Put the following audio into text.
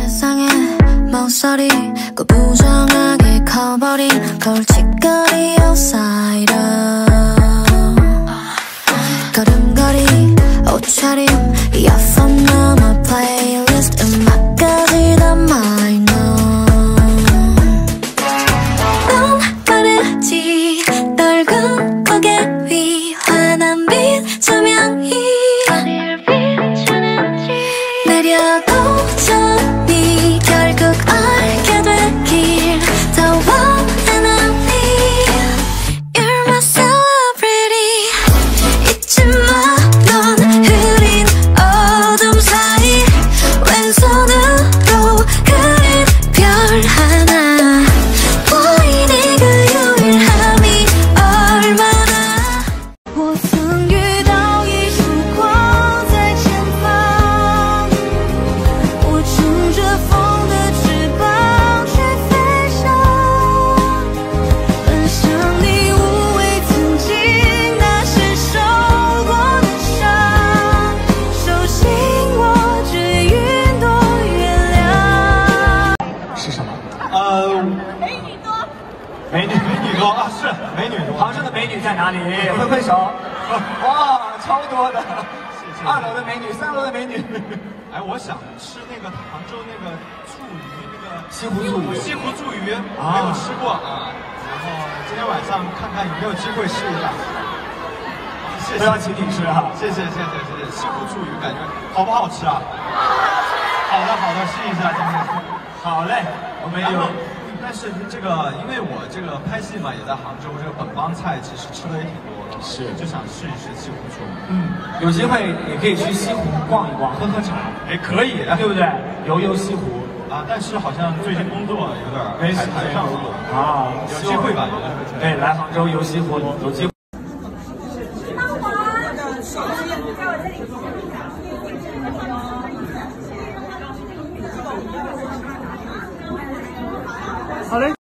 세상에 망설이 꼭 부정하게 커버린 골칫거리 outsider 걸음걸이 옷차림 이어폰 넘어 플레이리스트 음악까지 다 minor 넌 빠르지 넓은 고개 위 환한 빛 조명이 어딜 비추는지 내려도 전이 결국 알게 되길 더 원한 언니 You're my celebrity 잊지 마 넌 흐린 어둠 사이 왼손으로 그린 별 하나 Boy 네 그 유일함이 얼마나 我曾遇到一束光在前方我乘着风的翅膀去飞翔奔向你无畏曾经那是受过的伤手心握着云朵月亮是什么？ 美女多啊，是美女多。 杭州的美女在哪里？挥挥手。哇，超多的。 谢谢。 2楼的美女，3楼的美女。 哎，我想吃那个杭州那个醋鱼，那个西湖醋鱼。 西湖醋鱼没有吃过啊，然后今天晚上看看有没有机会试一下。谢谢。 都要请你吃啊！ 谢谢。西湖醋鱼感觉好不好吃啊？好的，试一下今天。 好嘞，我们有。 但是这个，因为我这个拍戏嘛，也在杭州，这个本帮菜其实吃的也挺多的， 是， 就想试一试西湖醋。 有机会也可以去西湖逛一逛，喝喝茶， 哎，可以， 对不对？游西湖啊，但是好像最近工作有点没时间上啊， 有机会吧？ 对，来杭州游西湖有机会。好嘞。